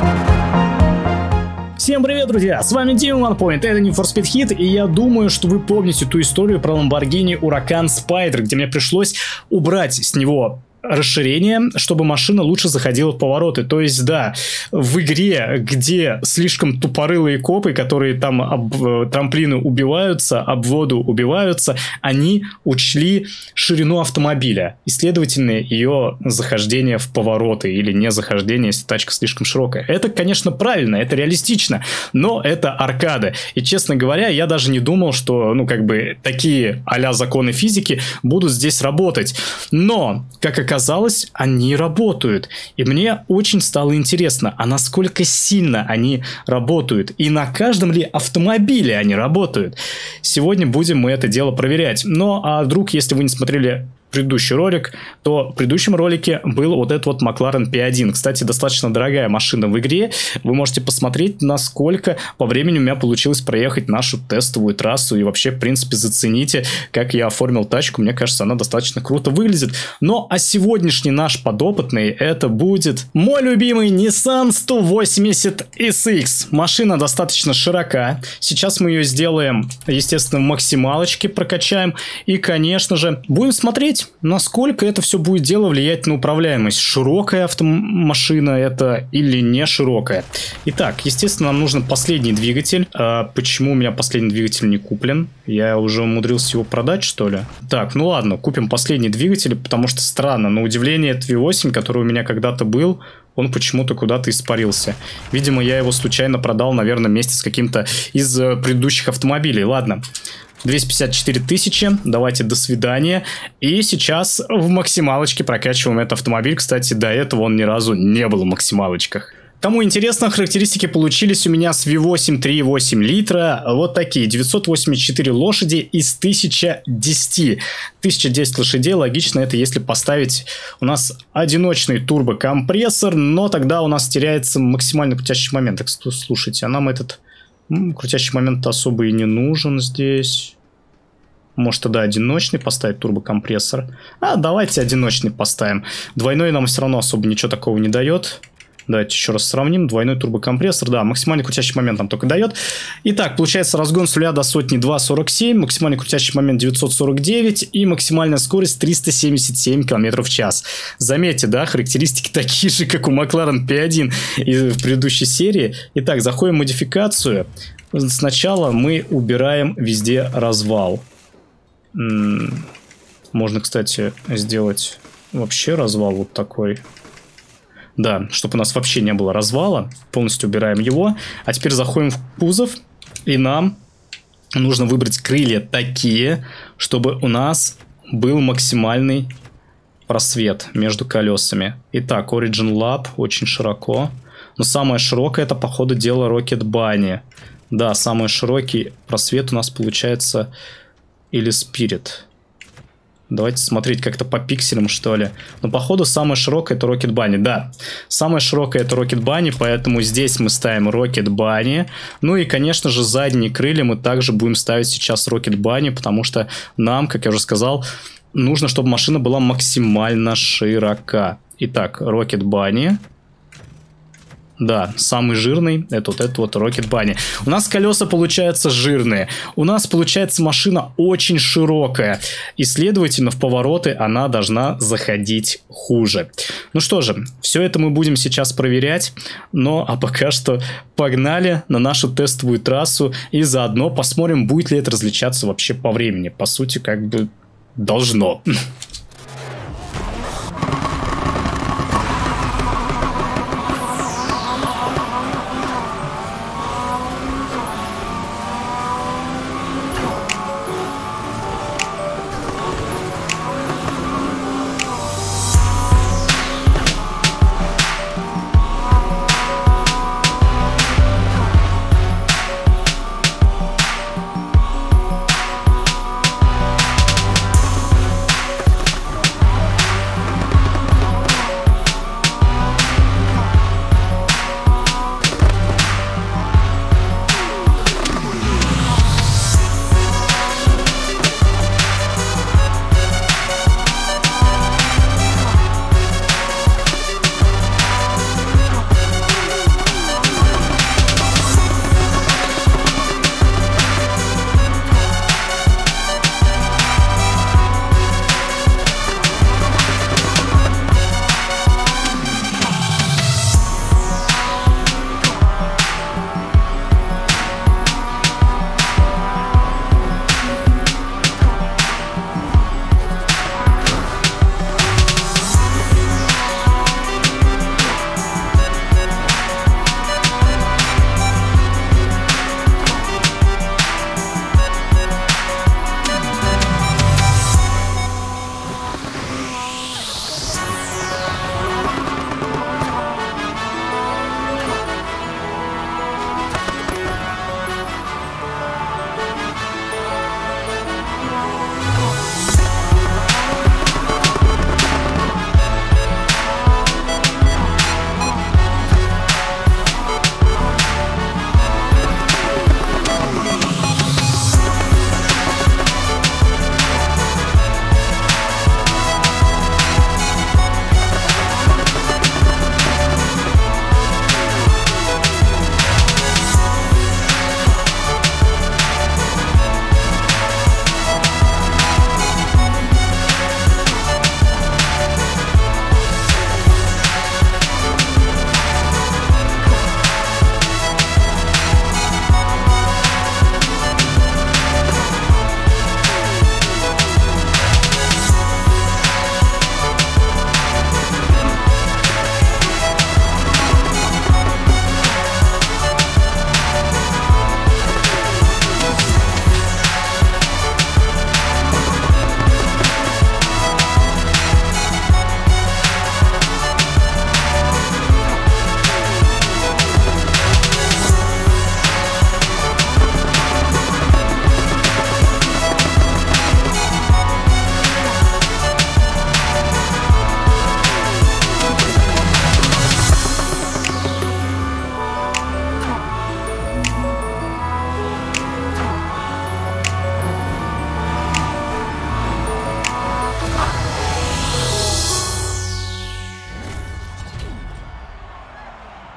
Всем привет, друзья! С вами Дима OnePoint, это Need for Speed Heat, и я думаю, что вы помните ту историю про Lamborghini Huracan Spider, где мне пришлось убрать с него расширение, чтобы машина лучше заходила в повороты. То есть, да, в игре, где слишком тупорылые копы, которые там об трамплины убиваются, об воду убиваются, они учли ширину автомобиля и, следовательно, ее захождение в повороты или не захождение, если тачка слишком широкая. Это, конечно, правильно, это реалистично, но это аркада. И, честно говоря, я даже не думал, что, такие а-ля законы физики будут здесь работать. Но, как оказалось, они работают. И мне очень стало интересно, а насколько сильно они работают. И на каждом ли автомобиле они работают. Сегодня будем мы это дело проверять. Но, а вдруг, если вы не смотрели предыдущий ролик, то в предыдущем ролике был вот этот вот McLaren P1. Кстати, достаточно дорогая машина в игре. Вы можете посмотреть, насколько по времени у меня получилось проехать нашу тестовую трассу. И вообще, в принципе, зацените, как я оформил тачку. Мне кажется, она достаточно круто выглядит. Но а сегодняшний наш подопытный, это будет мой любимый Nissan 180 SX. Машина достаточно широка. Сейчас мы ее сделаем, естественно, в максималочке, прокачаем. И, конечно же, будем смотреть, насколько это все будет дело влиять на управляемость. Широкая автомашина это или не широкая. Итак, естественно, нам нужен последний двигатель. Почему у меня последний двигатель не куплен? Я уже умудрился его продать, что ли? Так, ну ладно, купим последний двигатель, потому что странно. На удивление, это V8, который у меня когда-то был, он почему-то куда-то испарился. Видимо, я его случайно продал, наверное, вместе с каким-то из предыдущих автомобилей. Ладно. 254 тысячи, давайте до свидания. И сейчас в максималочке прокачиваем этот автомобиль. Кстати, до этого он ни разу не был в максималочках. Кому интересно, характеристики получились у меня с V8 3,8 литра. Вот такие, 984 лошади из 1010. 1010 лошадей, логично это, если поставить у нас одиночный турбокомпрессор, но тогда у нас теряется максимально крутящий момент. Так, слушайте, а нам этот крутящий момент особо и не нужен здесь. Может, тогда одиночный поставить турбокомпрессор. А давайте одиночный поставим. Двойной нам все равно особо ничего такого не дает. Давайте еще раз сравним. Двойной турбокомпрессор, да, максимальный крутящий момент нам только дает. Итак, получается разгон с 0 до сотни 2,47, максимальный крутящий момент 949 и максимальная скорость 377 км в час. Заметьте, да, характеристики такие же, как у McLaren P1 в предыдущей серии. Итак, заходим в модификацию. Сначала мы убираем везде развал. Можно, кстати, сделать вообще развал вот такой. Да, чтобы у нас вообще не было развала. Полностью убираем его. А теперь заходим в кузов. И нам нужно выбрать крылья такие, чтобы у нас был максимальный просвет между колесами. Итак, Origin Lab очень широко. Но самое широкое это, по ходу дела, Rocket Bunny. Да, самый широкий просвет у нас получается или Spirit. Давайте смотреть как-то по пикселям, что ли. Но походу самая широкая это Rocket Bunny. Да, самая широкая это Rocket Bunny, поэтому здесь мы ставим Rocket Bunny. Ну и, конечно же, задние крылья мы также будем ставить сейчас Rocket Bunny, потому что нам, как я уже сказал, нужно, чтобы машина была максимально широка. Итак, Rocket Bunny. Да, самый жирный это вот этот вот Rocket Bunny. У нас колеса получаются жирные. У нас получается машина очень широкая. И, следовательно, в повороты она должна заходить хуже. Ну что же, все это мы будем сейчас проверять. Но, а пока что погнали на нашу тестовую трассу. И заодно посмотрим, будет ли это различаться вообще по времени. По сути, как бы должно.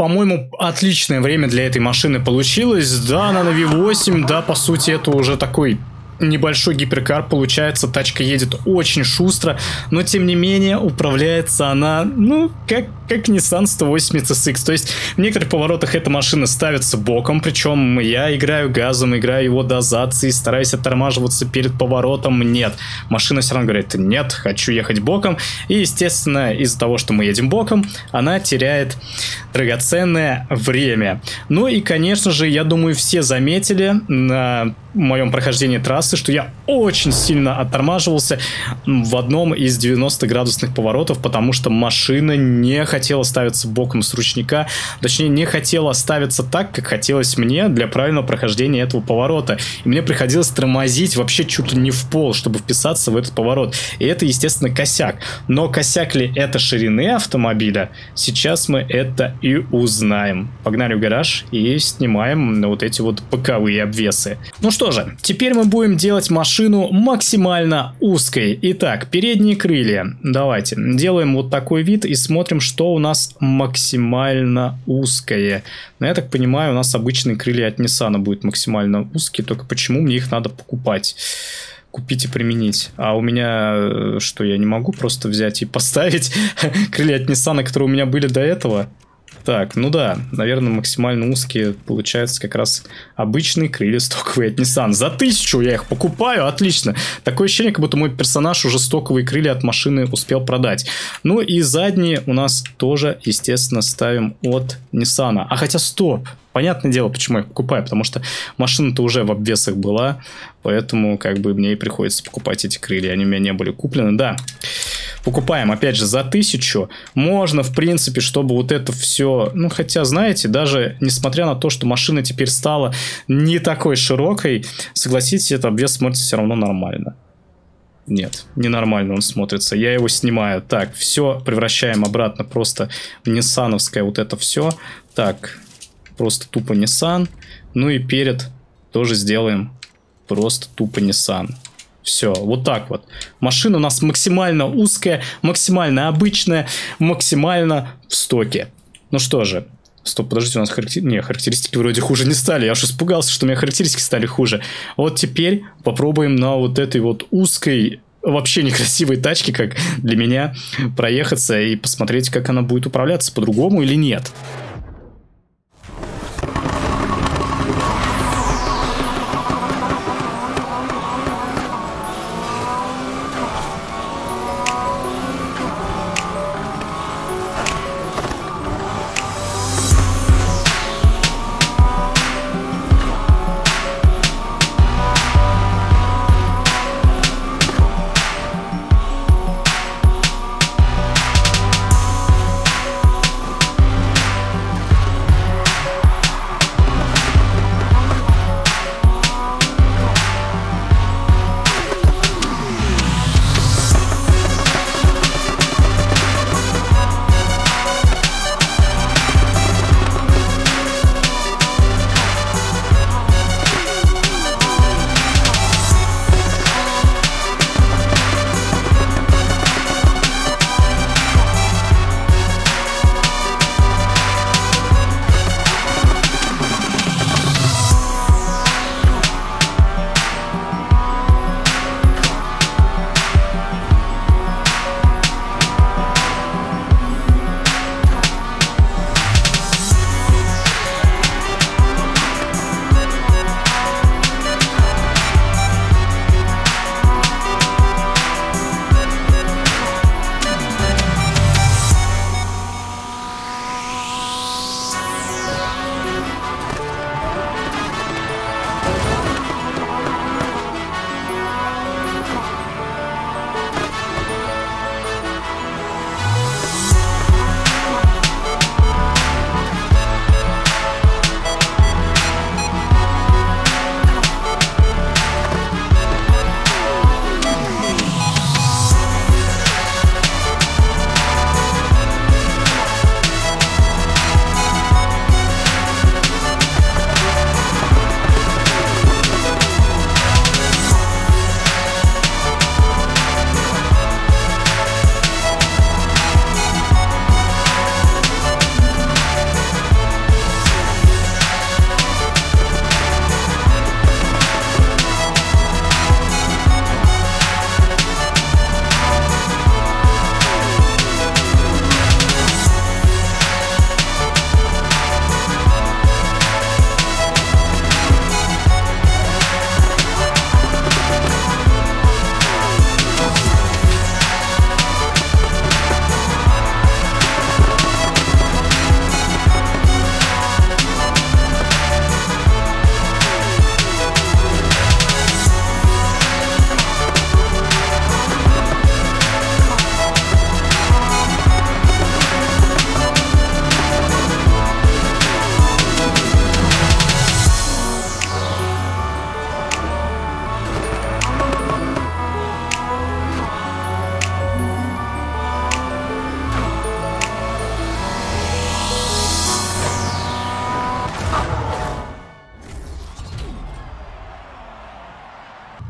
по-моему, отличное время для этой машины получилось. Да, она на V8, да, по сути, это уже такой небольшой гиперкар получается, тачка едет очень шустро, но тем не менее управляется она, ну, как Nissan 180 SX, то есть в некоторых поворотах эта машина ставится боком, причем я играю газом, играю его дозацией, стараюсь оттормаживаться перед поворотом, нет, машина все равно говорит, нет, хочу ехать боком, и естественно из-за того, что мы едем боком, она теряет драгоценное время. Ну и конечно же, я думаю, все заметили на моем прохождении трассы, что я очень сильно оттормаживался в одном из 90-градусных поворотов, потому что машина не хотела ставиться боком с ручника, точнее не хотела ставиться так, как хотелось мне для правильного прохождения этого поворота. И мне приходилось тормозить вообще чуть ли не в пол, чтобы вписаться в этот поворот. И это, естественно, косяк. Но косяк ли это ширины автомобиля? Сейчас мы это и узнаем. Погнали в гараж и снимаем вот эти вот боковые обвесы. Ну что же, теперь мы будем делать машину максимально узкой. Итак, передние крылья. Давайте делаем вот такой вид и смотрим, что у нас максимально узкое. Но я так понимаю, у нас обычные крылья от Nissan будут максимально узкие, только почему мне их надо покупать? Купить и применить. А у меня что, я не могу просто взять и поставить крылья от Nissan, которые у меня были до этого? Так, ну да, наверное, максимально узкие получаются как раз обычные крылья стоковые от Nissan. За 1000 я их покупаю, отлично. Такое ощущение, как будто мой персонаж уже стоковые крылья от машины успел продать. Ну и задние у нас тоже, естественно, ставим от Nissan. А хотя стоп, понятное дело, почему я их покупаю, потому что машина-то уже в обвесах была, поэтому как бы мне и приходится покупать эти крылья, они у меня не были куплены, да. Покупаем, опять же, за 1000. Можно, в принципе, чтобы вот это все... Ну, хотя, знаете, даже несмотря на то, что машина теперь стала не такой широкой, согласитесь, этот обвес смотрится все равно нормально. Нет, ненормально он смотрится. Я его снимаю. Так, все превращаем обратно просто в ниссановское вот это все. Так, просто тупо Nissan. Ну и перед тоже сделаем просто тупо Nissan. Все, вот так вот. Машина у нас максимально узкая, максимально обычная, максимально в стоке. Ну что же. Стоп, подождите, у нас характеристики вроде хуже не стали. Я уж испугался, что у меня характеристики стали хуже. Вот теперь попробуем на вот этой вот узкой, вообще некрасивой тачке, как для меня, проехаться и посмотреть, как она будет управляться, по-другому или нет.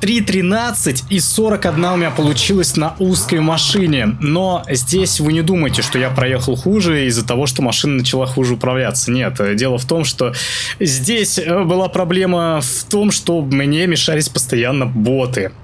3.13 и 41 у меня получилось на узкой машине. Но здесь вы не думайте, что я проехал хуже из-за того, что машина начала хуже управляться. Нет, дело в том, что здесь была проблема в том, что мне мешались постоянно боты.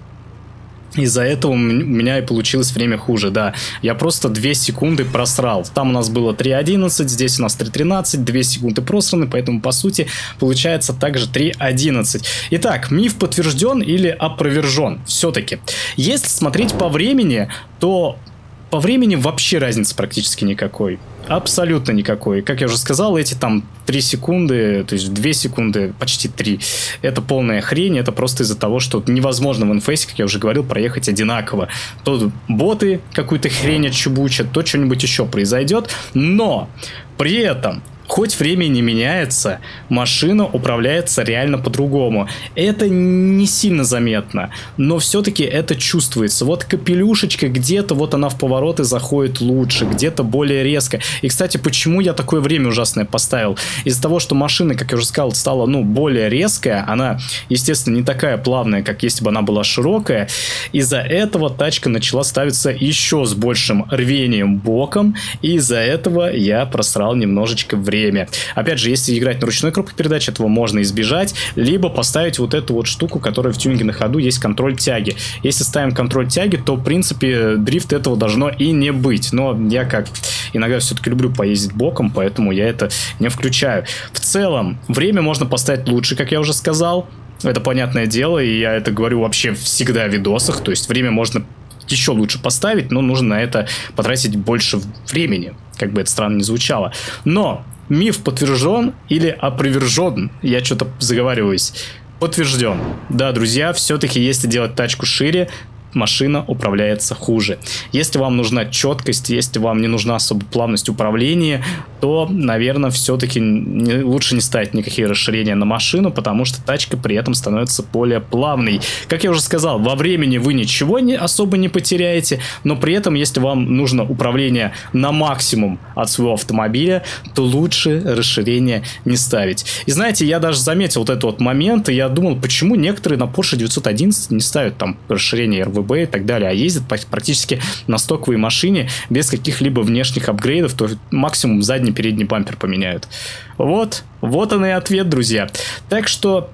Из-за этого у меня и получилось время хуже, да. Я просто 2 секунды просрал. Там у нас было 3.11, здесь у нас 3.13, 2 секунды просраны, поэтому, по сути, получается также 3.11. Итак, миф подтвержден или опровержен? Все-таки. Если смотреть по времени, то по времени вообще разницы практически никакой. Абсолютно никакой. Как я уже сказал, эти там 3 секунды, то есть 2 секунды, почти 3. Это полная хрень, это просто из-за того, что невозможно в NFS, как я уже говорил, проехать одинаково. То боты какую-то хрень отчебучат, то что-нибудь еще произойдет. Но при этом... Хоть время не меняется, машина управляется реально по-другому. Это не сильно заметно, но все-таки это чувствуется. Вот капелюшечка где-то, вот она в повороты заходит лучше, где-то более резко. И, кстати, почему я такое время ужасное поставил? Из-за того, что машина, как я уже сказал, стала, более резкая. Она, естественно, не такая плавная, как если бы она была широкая. Из-за этого тачка начала ставиться еще с большим рвением боком. И из-за этого я просрал немножечко время. Опять же, если играть на ручной коробке передач, этого можно избежать, либо поставить вот эту вот штуку, которая в тюнинге на ходу, есть контроль тяги. Если ставим контроль тяги, то, в принципе, дрифт этого должно и не быть. Но я как иногда все-таки люблю поездить боком, поэтому я это не включаю. В целом, время можно поставить лучше, как я уже сказал. Это понятное дело, и я это говорю вообще всегда в видосах. То есть, время можно еще лучше поставить, но нужно на это потратить больше времени. Как бы это странно не звучало. Но миф подтвержден или опровержен? Я что-то заговариваюсь. Подтвержден. Да, друзья, все-таки если делать тачку шире, машина управляется хуже. Если вам нужна четкость, если вам не нужна особо плавность управления, то, наверное, все-таки лучше не ставить никакие расширения на машину, потому что тачка при этом становится более плавной. Как я уже сказал, во времени вы ничего особо не потеряете, но при этом, если вам нужно управление на максимум от своего автомобиля, то лучше расширение не ставить. И знаете, я даже заметил вот этот вот момент, и я думал, почему некоторые на Porsche 911 не ставят там расширение RVB и так далее, а ездят практически на стоковой машине без каких-либо внешних апгрейдов, то максимум задний передний бампер поменяют. Вот он и ответ, друзья. Так что,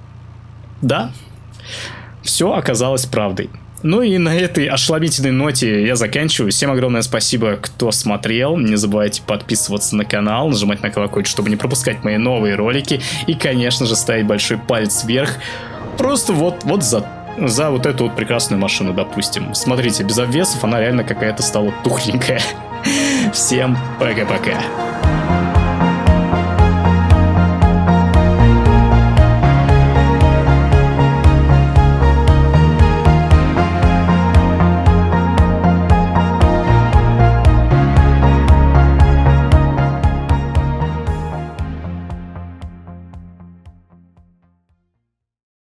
да, все оказалось правдой. Ну и на этой ошеломительной ноте я заканчиваю. Всем огромное спасибо, кто смотрел. Не забывайте подписываться на канал, нажимать на колокольчик, чтобы не пропускать мои новые ролики. И, конечно же, ставить большой палец вверх. Просто вот за вот эту вот прекрасную машину, допустим. Смотрите, без обвесов она реально какая-то стала тухленькая. Всем пока-пока.